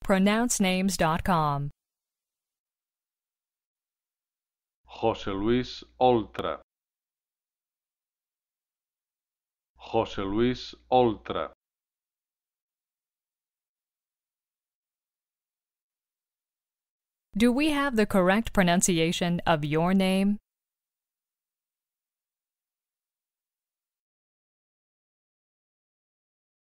pronouncenames.com. José Luis Oltra. José Luis Oltra. Do we have the correct pronunciation of your name?